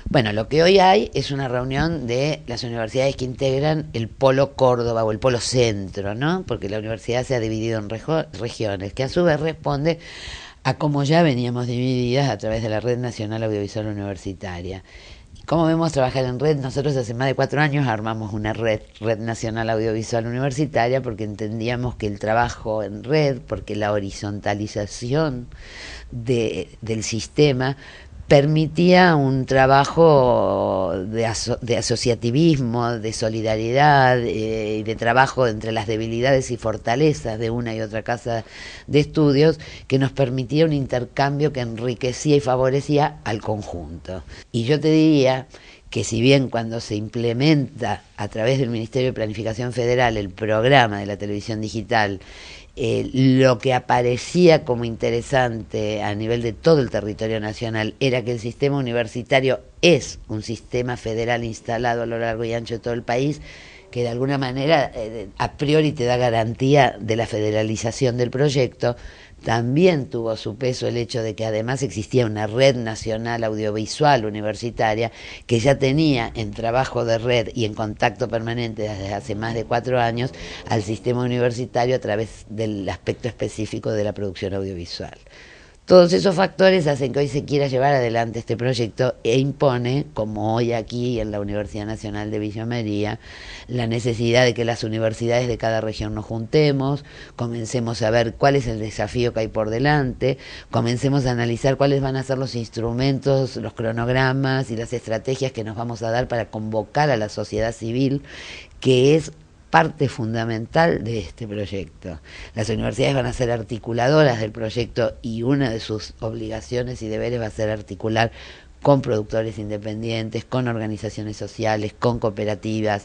Bueno, lo que hoy hay es una reunión de las universidades que integran el Polo Córdoba o el Polo Centro, ¿no? Porque la universidad se ha dividido en regiones, que a su vez responde a cómo ya veníamos divididas a través de la Red Nacional Audiovisual Universitaria. ¿Cómo vemos trabajar en red? Nosotros hace más de 4 años armamos una red Nacional Audiovisual Universitaria, porque entendíamos que el trabajo en red, porque la horizontalización del sistema permitía un trabajo de asociativismo, de solidaridad y de trabajo entre las debilidades y fortalezas de una y otra casa de estudios, que nos permitía un intercambio que enriquecía y favorecía al conjunto. Y yo te diría que, si bien cuando se implementa a través del Ministerio de Planificación Federal el programa de la televisión digital, lo que aparecía como interesante a nivel de todo el territorio nacional era que el sistema universitario es un sistema federal instalado a lo largo y ancho de todo el país, que de alguna manera a priori te da garantía de la federalización del proyecto. También tuvo su peso el hecho de que además existía una red nacional audiovisual universitaria que ya tenía en trabajo de red y en contacto permanente desde hace más de 4 años al sistema universitario a través del aspecto específico de la producción audiovisual. Todos esos factores hacen que hoy se quiera llevar adelante este proyecto e impone, como hoy aquí en la Universidad Nacional de Villa María, la necesidad de que las universidades de cada región nos juntemos, comencemos a ver cuál es el desafío que hay por delante, comencemos a analizar cuáles van a ser los instrumentos, los cronogramas y las estrategias que nos vamos a dar para convocar a la sociedad civil, que es parte fundamental de este proyecto. Las universidades van a ser articuladoras del proyecto y una de sus obligaciones y deberes va a ser articular con productores independientes, con organizaciones sociales, con cooperativas,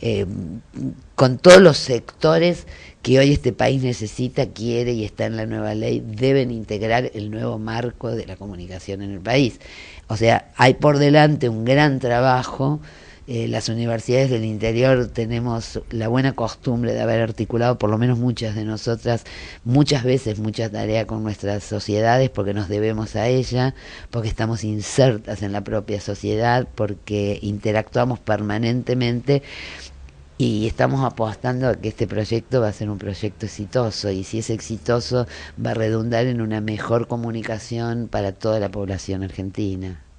con todos los sectores que hoy este país necesita, quiere y está en la nueva ley, deben integrar el nuevo marco de la comunicación en el país. O sea, hay por delante un gran trabajo. Las universidades del interior tenemos la buena costumbre de haber articulado, por lo menos muchas de nosotras, muchas veces mucha tarea con nuestras sociedades, porque nos debemos a ella, porque estamos insertas en la propia sociedad, porque interactuamos permanentemente y estamos apostando a que este proyecto va a ser un proyecto exitoso, y si es exitoso va a redundar en una mejor comunicación para toda la población argentina.